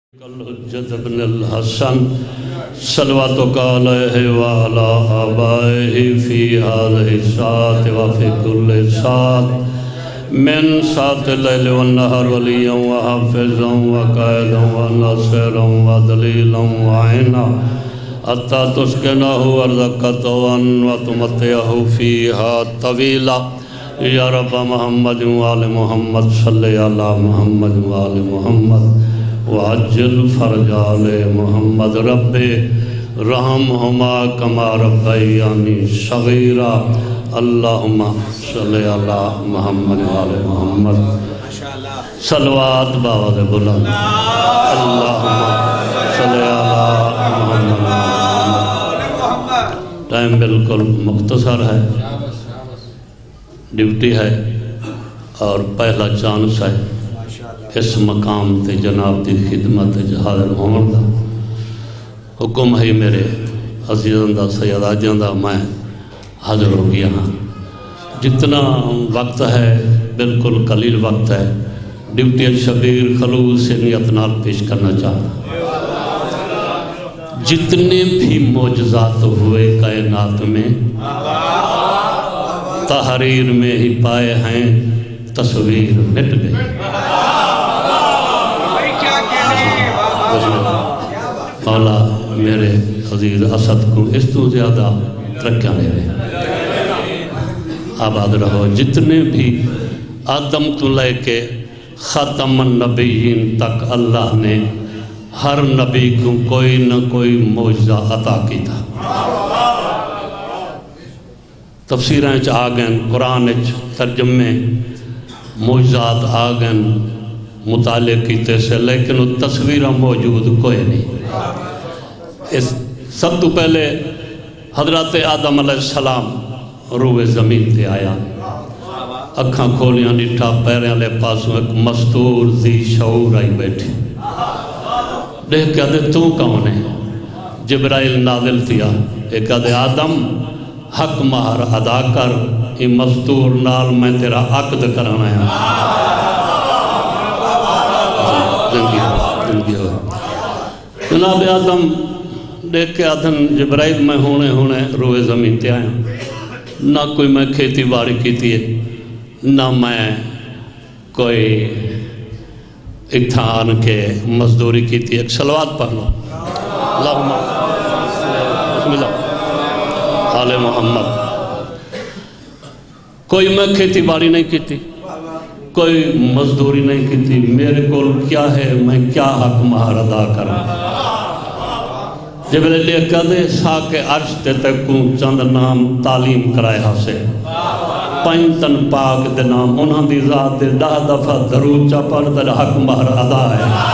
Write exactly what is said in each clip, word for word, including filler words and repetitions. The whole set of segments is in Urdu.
الحجة بن الحسن صلواتك عليه وعلى آبائه في هذه الساعة وفي كل ساعة من ساعة الليل والنهار وليا وحافظا وقائدا وناصرا ودليلا وعينا حتى تسكنه أرضك طوعا وتمتعه فيها طويلا يا رب محمد وآل محمد صل على محمد وآل محمد وعجل فرج آل محمد رب رحمہما کما ربیانی صغیرا اللہم صلی علی محمد وآل محمد صلوات باواد بلند اللہم صلی علی محمد وآل محمد ٹائم بالکل مختصر ہے، ڈیوٹی ہے اور پہلا چانس ہے اس مقام تے جناب دی خدمت حاضر ہون دا حکم ہے میرے عزیزان دا سیداجان دا میں حاضر ہو گیا ہاں۔ جتنا وقت ہے بالکل قلیل وقت ہے، ڈیوٹی شبیر خلوص سے نیت نال پیش کرنا چاہتا جتنے بھی معجزات ہوئے کائنات میں تحریر میں ہی پائے ہیں، تصویر مٹ گئی۔ مولا میرے عزیز اسد کو اس تو زیادہ ترقیاں لے رہے آباد رہو۔ جتنے بھی آدم تو لے کے ختم النبیین تک اللہ نے ہر نبی کو کوئی نہ کوئی معجزہ عطا کی تھا۔ تفسیریں چ آگئن، قرآن چ ترجمے معجزات آگئن مطالعے کیتے سے، لیکن وہ تصویرہ موجود کوئی نہیں۔ اس سب تو پہلے حضرت آدم علیہ السلام روح زمین تے آیا، اکھاں کھولیاں نٹھا پیریں لے پاسوں ایک مستور ذی شعور آئی بیٹھی، دیکھ کہ آدھے تو کون ہے؟ جبرائیل نازل تھیا، ایک آدھے آدم حق مہر ادا کر، یہ مستور نال میں تیرا عقد کرانا ہے۔ جناب آدم دیکھ کے آدھن جبرائیل میں ہونے ہونے روح زمین تے آیا، نہ کوئی میں کھیتی باڑی کیتی ہے، نہ میں کوئی اتھان کے مزدوری کیتی ہے۔ ایک صلوات پڑھ لو، اللہم بسم اللہ آل محمد۔ کوئی میں کھیتی باڑی نہیں کیتی، کوئی مزدوری نہیں کیتی، میرے کول کیا ہے، میں کیا حق مہر ادا کروں؟ جبریل لے کدے ساکے عرش تے تکوں چند نام تعلیم کرائے ہاسے، پنجتن پاک دے نام انہاں دی ذات دے دہ دفعہ درود چا پڑھ در حق مہر ادا ہے۔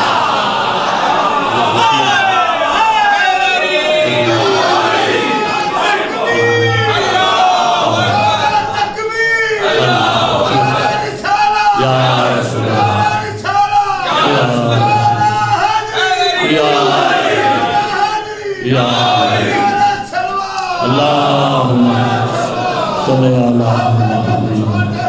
اللہم صلی اللہ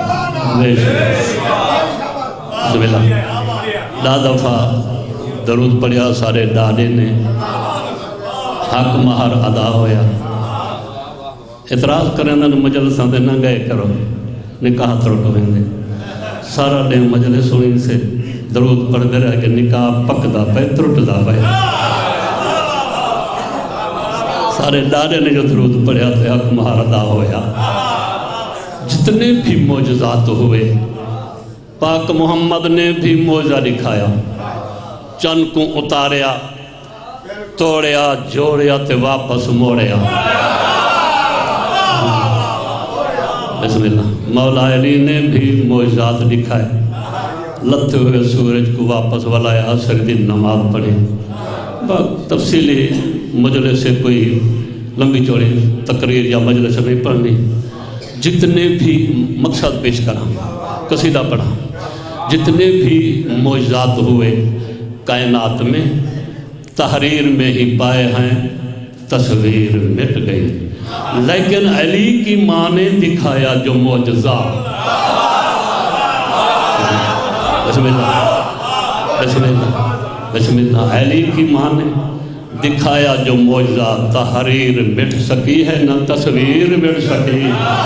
بسم اللہ۔ دا دفعہ درود پڑھیا سارے ڈاڈے نے، حق مہر ادا ہویا۔ اعتراض کریں دن مجلساں دے نہ گئے کرو، نکاح ترک ہوئے سارا دے مجلس ہوئی سے درود پڑھ دے رہا کہ نکاح پک دا پہ ترٹ دا پہ۔ سارے ڈارے نے جو درود پڑھیا تھے حق مہر ادا ہویا۔ جتنے بھی معجزات ہوئے پاک محمد نے بھی معجزہ دکھایا، چند کو اتاریا، توڑیا، جوڑیا تے واپس موڑیا۔ بسم اللہ۔ مولا علی نے بھی معجزات دکھائے، لتے ہوئے سورج کو واپس ولایا، عصر دن نماز پڑھی۔ تفصیلی مجلس سے کوئی لمبی چوڑی تقریر یا مجلس نہیں پڑھنی، جتنے بھی مقصد پیش کرا، قصیدہ پڑھا، جتنے بھی معجزات ہوئے کائنات میں تحریر میں ہی پائے ہیں، تصویر مٹ گئی، لیکن علی کی ماں نے دکھایا جو معجزہ۔ بسم اللہ بسم اللہ بسم اللہ علی کی ماں نے دکھایا جو معجزہ، تحریر مٹ سکی ہے نہ تصویر مٹ سکی.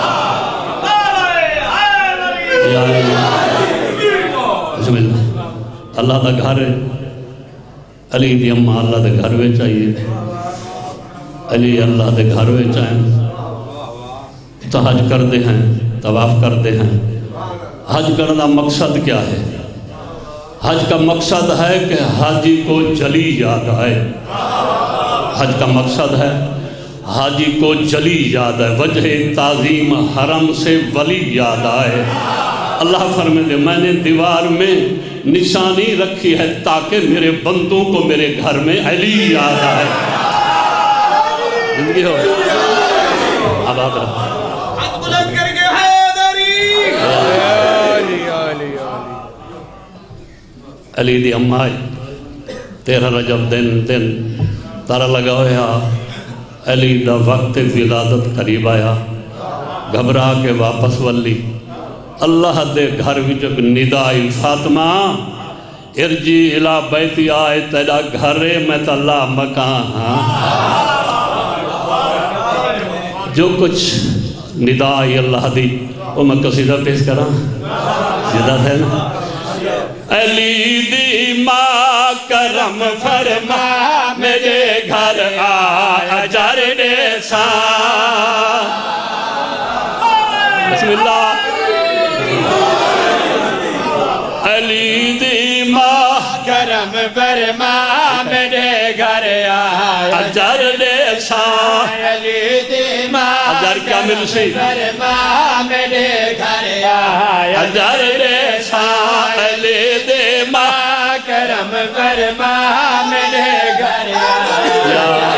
بسم اللہ اللہ دا گھر ہے، علی دی اماں اللہ دے گھر میں چاہیے، علی اللہ دے گھر میں چاہیں تو حج کرتے ہیں، طواف کرتے ہیں. حج کرنا مقصد کیا ہے؟ حج کا مقصد ہے کہ حاجی کو جلی یاد آئے. حج کا مقصد ہے حاجی کو جلی یاد آئے، وجہ تعظیم حرم سے ولی یاد آئے. اللہ فرمائے دے میں نے دیوار میں نشانی رکھی ہے تاکہ میرے بندوں کو میرے گھر میں علی یاد آئے. زندگی ہو آباد رہا. علی دی اماں تیرہ رجب دن دن تارا لگا ہویا، علی دا وقت ولادت قریب آیا، گھبرا کے واپس ولی. اللہ دے گھر وچ ندائی فاطمہ ارجی الہ بیتی آئے تیرا گھرے میں تلا مکان. جو کچھ ندائی اللہ دی وہ میں قصیدہ پیش کرا جدہ تھے نا. علی دی ماں کرم فرما میرے گھر آیا جرنے سا. بسم اللہ. علی دی ماں کرم فرما میرے گھر آیا جرنے سا. علی دی ماں اجر کیا مل سی فرما میرے گھر آیا جرنے سا. علی دی ماں کرم فرما میرے گھر آیا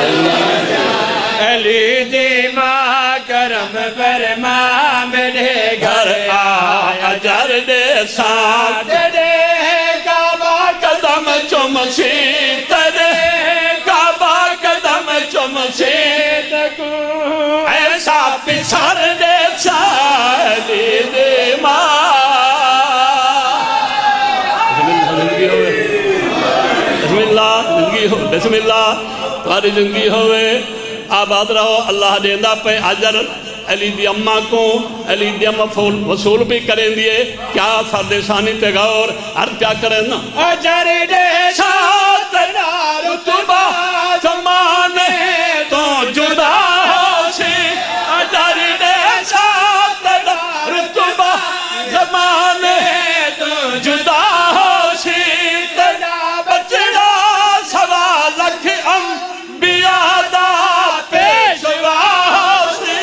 علی دی ماں کرم فرما میرے گھر آیا جرنے سا. تیرے کعبہ قدم چم سی تیرے کعبہ قدم چم سی ایسا پسر دے چالی دے ماں. بسم اللہ زندگی ہو، بسم اللہ تمہاری زندگی ہوئے آباد رہو. اللہ دیندہ پہ اجر علی دی اماں کو علی دی اماں وصول بھی کریں دیئے. کیا فرد ثانی تے غور عرض کیا کریں نا. اجر دے ساتھ رتبہ زمانے تو جدا ہو سی. اجر دے ساتھ رتبہ زمانے تو جدا ہو سی. تیرا بچڑا سوا لکھ انبیاء دا پیشوا ہو سی.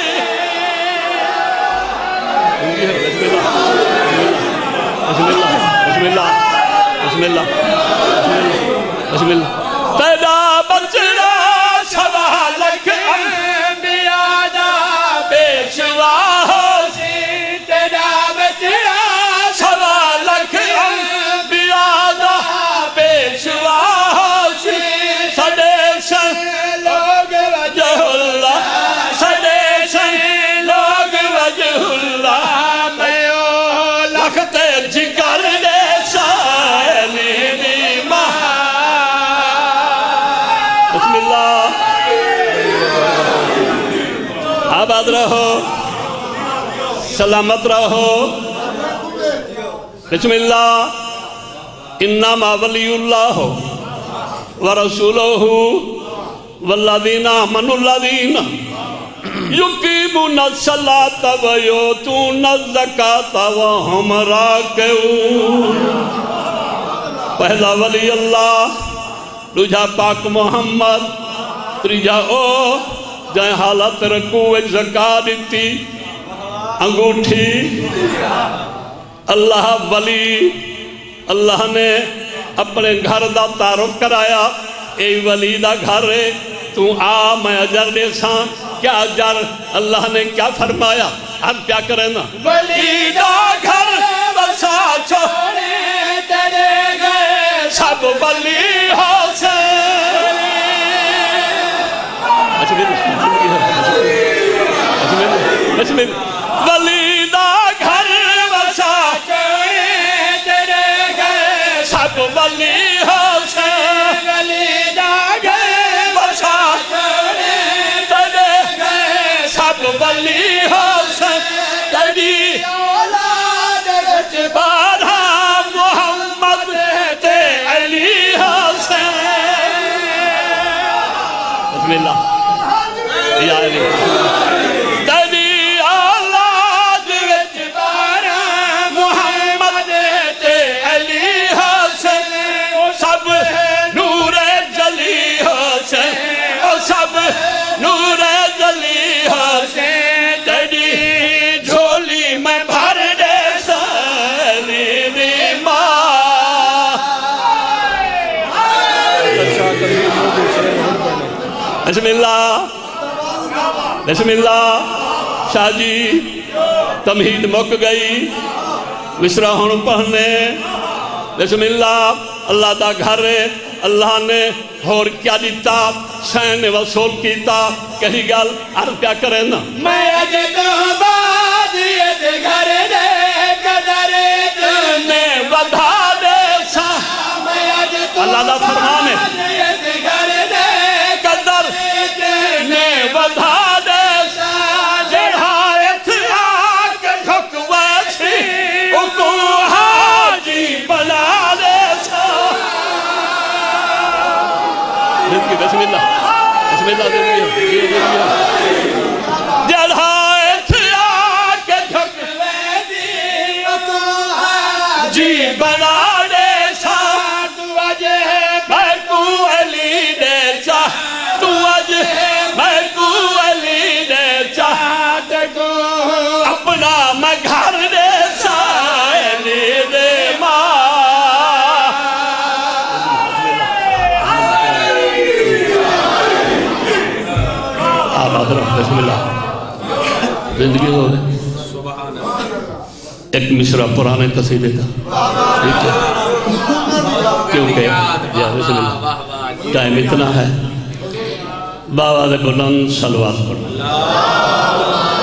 بسم اللہ بسم اللہ بسم اللہ بسم اللہ. تیرا بچڑا سوا لکھ انبیاء دا پیشوا ہو سی. تیرا بچڑا سوا لکھ انبیاء دا پیشوا ہو سی. سڈے سن لوگ وجہ اللہ، سڈے سن لوگ وجہ اللہ. میں او لخت جگر دے سائلی دی ماں. بسم اللہ آباد رہو، سلامت رہو. بسم اللہ. انما ولی اللہ ورسولہ والذین آمنوا الذین یقیمون الصلاۃ ویؤتون الزکاۃ وہم راکعون. پہلا ولی اللہ، دوجا پاک محمد، تریجا او جائیں حالت رکوع زکاة دیتی انگوٹھی. اللہ ولی اللہ نے اپنے گھر دا تعارف کرایا. اے ولی دا گھر ہے تو آ میں اجر دے ساں. کیا اجر اللہ نے کیا فرمایا؟ ہم کیا کریں نا. ولی دا گھر بسا چھوڑے تیرے گئے سب ولی ہو سے. ولی دا گھر بسا چھوڑے تیرے گئے سب ولی ہو سے. بسم اللہ بسم اللہ شاہ جی تمہید مک گئی مصرع ہون پڑھنے بسم اللہ اللہ دا گھر اللہ نے اور کیا دیتا سین وصول کیتا کہیں گل عرض کیا کریں نا میں اجدو بادیت گھر دے قدر نے ودھا دے سا میں اجدو اللہ دا فرمان ہے بادیت گھر دے قدر نے ودھا دے سا جڑھائے تھی آکے جھکوے تھی اکو حاجی بنا دے سا بسم اللہ بسم اللہ زندگی جڑھائے تھی آکے جھکوے تھی اکو حاجی بنا دے سا تو اجے میں کو علی دے چاہ تو اج میں کو علی دے چاہ کو اپنا میں گھر دے چاہ علی دے ماں آباد رہا بسم اللہ زندگی ہو گئے ایک مصرع پرانے قصیدے کا ٹھیک ہے کیونکہ یا بسم اللہ ٹائم اتنا ہے بابا دے بلند صلوات پڑھنا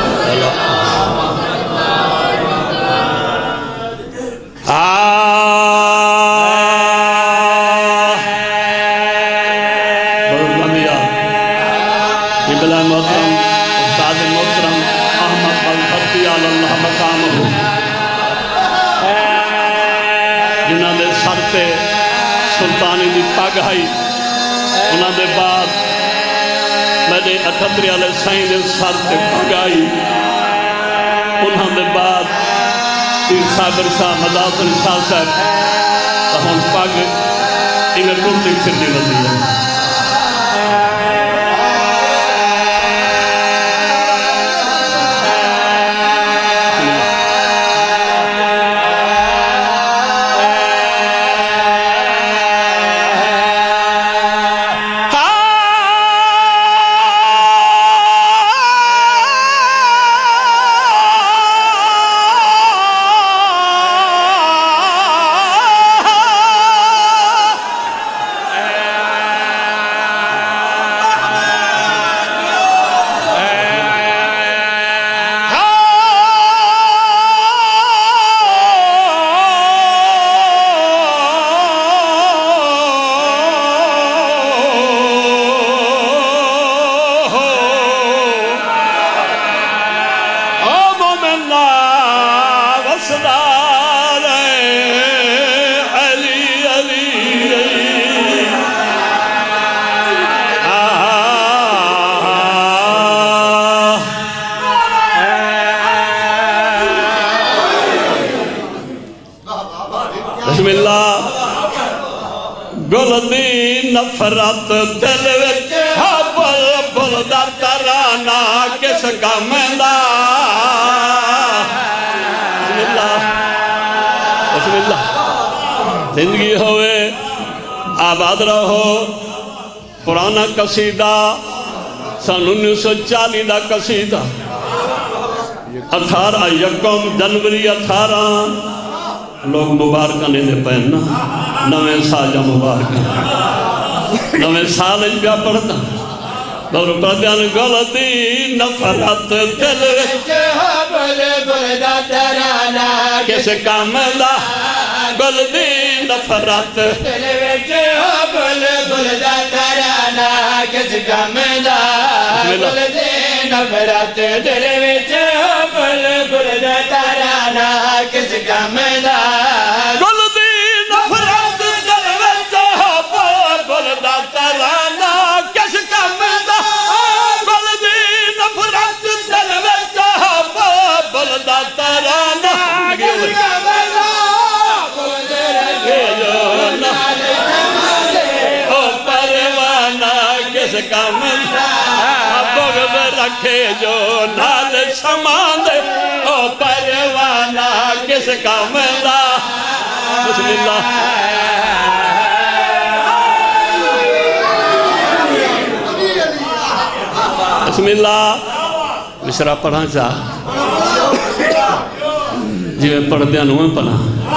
قبلہ محترم استاد محترم احمد بلخطی علی اللہ مقامہ جنہاں دے سر تے سلطانی دی پگ آئی انہاں دے بعد میں نے اٹھتری علیہ سائیں دے سر تے پگ آئی انہاں دے بعد پیر صابر صاحب مدافر شاہ صاحب ہم پگ انہیں ٹوٹی چھٹی بندی ہے بسم اللہ گلدی نفرت دل وچ بل بل دا ترانہ کس کام دا بسم اللہ بسم اللہ زندگی ہوئے آباد رہو پرانا قصیدہ سن انیس سو چالی دا قصیدہ اٹھارہ یکم جنوری اٹھارہ لوگ مبارکہ نہیں دے پہننا نویں سال جا مبارکہ نویں سال جا پڑھتا دور پردیان غلطی نفرت دل وچ بل بل دا ترانہ کس کام دا غلطی نفرت دل وچ بل بل دا ترانہ کس کام دا غلطی نفرت دل وچ بل بل دا ترانہ کس کام دا غلطی نفرت دل وچ بل بل دا ترانہ کس کام دا غلطی نفرت دل وچ بل بل دا ترانہ کس کام دا کس کام بغض رکھے جو نال سماندے او پروانہ کس کام دا بسم اللہ بسم اللہ مشرا پڑھا چاہ جی میں پڑھ دیا نویں پڑھا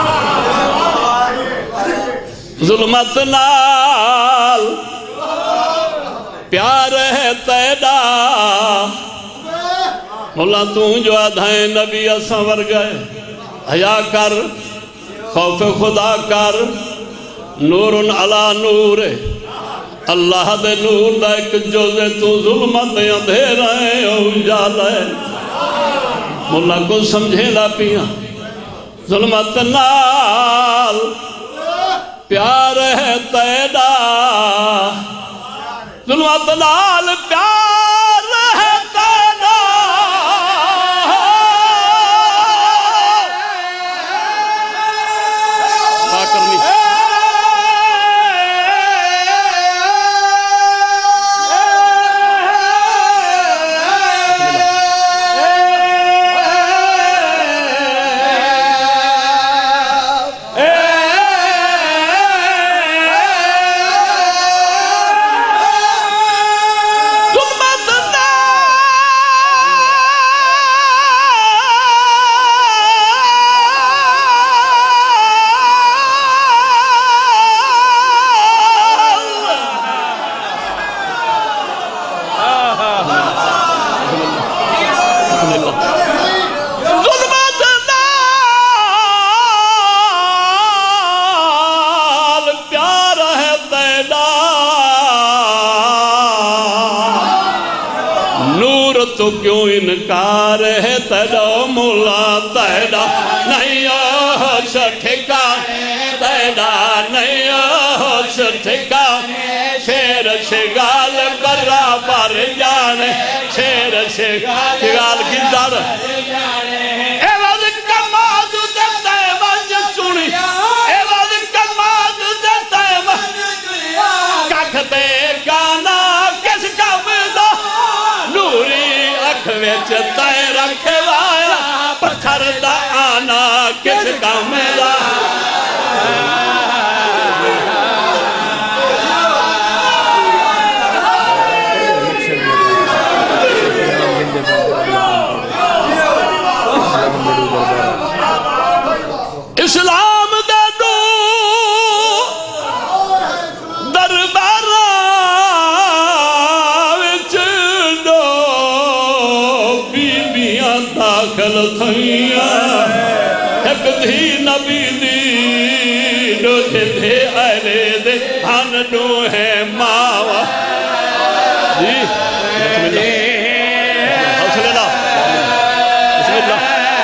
ظلمت نال پیار ہے تیدا مولا تو جو آدھائیں نبی اساں گئے حیا کر خوف خدا کر نور علا نور اللہ دے نور دا ایک جوزے تو ظلمت اندھیرا ہے او اجالا ہے مولا کو سمجھے لا پیا ظلمت نال پیار ہے تیدا ظلمت نال پیار ہے تیدا با کرنی تو کیوں انکار ہے تیدا مولا تیدا نہیں ہوش ٹھکانے تیدا نہیں ہوش ٹھکانے شیر شگال برابر جانے شیر شگال کی در ایوز کماد دیتا ہے ونج چونی ایوز کماد دیتا ہے ونج چونی ککھتے گانا کس کا مدہ نوری ویچ تائے رکھے وایا پتھر دا آنا کس کا ملا اسلام دے دو دربارہ وچ دو بیبیاں داخل تھیاں ایک دھی نبی دی دو دے دے آئلے دے ہن دو ہے ماوا جی بسم اللہ بسم اللہ بسم اللہ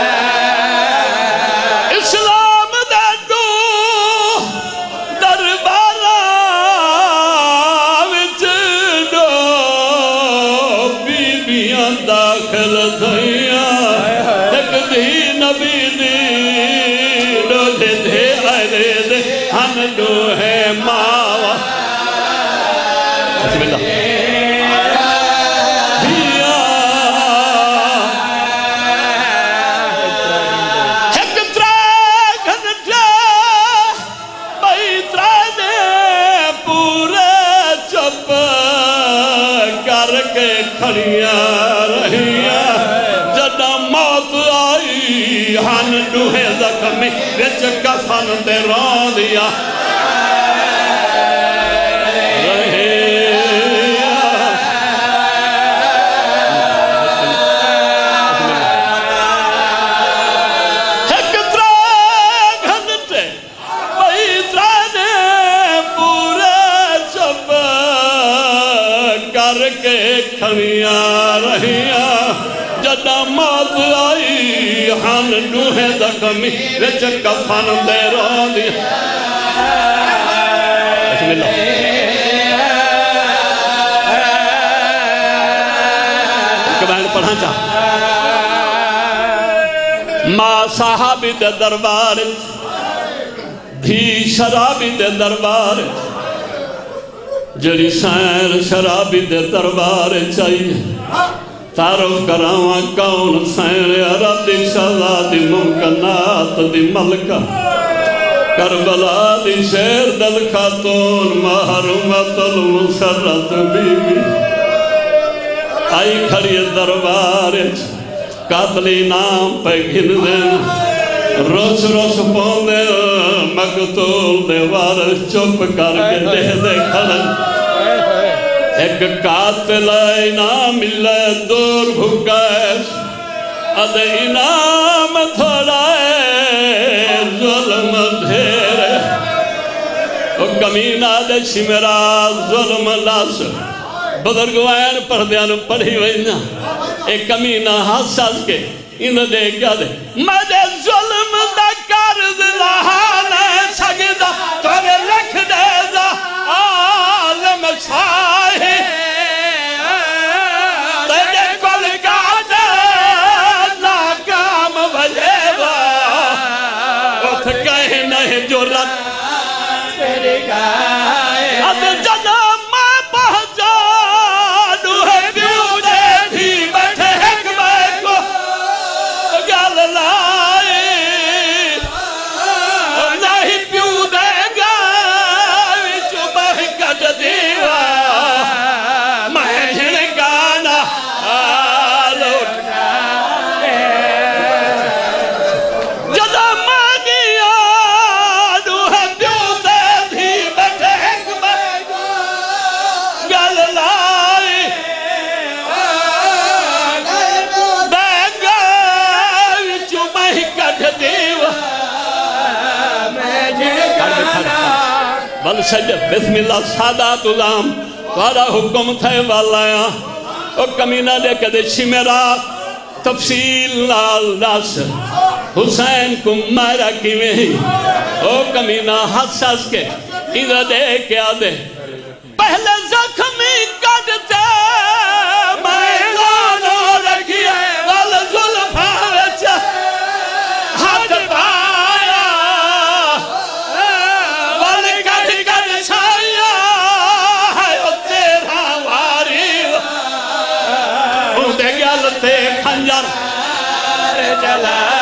اسلام دے دو دربارہ وچ دو بیبیاں داخل تھیاں ایک دھی نبی دی دو دے دے آئلے دے ہن دو ہے ماوا بسم اللہ کھڑیاں رہیاں جدہ موت آئی ہن دوہے زخمی وچ کفن دے رون دیا کھڑیاں رہیاں جدہ موت آئی ہن دوہے زخمی وچ کفن دے رون دیا بسم اللہ ایک بہن پڑھا چاہ ماں صحابی دے دربار بھی شرابی دے دربار جڑی سائر شرابی دے دربار چاہیے تعارف کراواں کون سائر عرب دی شہزادی ممکنات دی ملکہ کربلا دی شیر دل خاتون محرومت المسرت بی بی آئی کھڑی دربار قاتلی نام پہ گھن دیں روس روس پوندے مقتول دے وارث چپ کر کے دے دے کھڑن ایک قاتل انعام ملے دور بھکیس ادھے انعام تھوڑا ہے ظلم دھیر او کمینہ دے شمرا ظلم لاس بزرگوائن پردیان پڑھی وینا ایک کمینہ حساس کے انہ دے کیا دے مدے ظلم دا کرد لہانا سگدہ توڑے لکھ دے دا عالم ساہی تیرے کل کا دے ناکام بھلے با اتھ کہیں نہیں جو رت تیرے گائے اب جنہ میں پہنچانو ہے بیو دے بھی بیٹھے حکمہ کو گل لائی نہیں پیو دے گا وچو بہکت دیوا میں جھنکانا لوٹ جدا مانگیا نو ہے پیو دے بھی بیٹھے حکمہ کو گل لائی دے گا وچو بہکت دیوا بل سجد بسم اللہ سادات علام وارا حکم تھے والایا او کمینہ دے کدے شمرا تفصیل لال داس حسین کو مارا کی میں او کمینہ حساس کے ادھا دے کیا دے پہلے زخمی کٹتے میں لانو رکھیا وال ظلفہ وچا ہاتھ بایا وال کٹ کٹ سایا ہے او تیرا واری او دے گلتے کھنجر چلا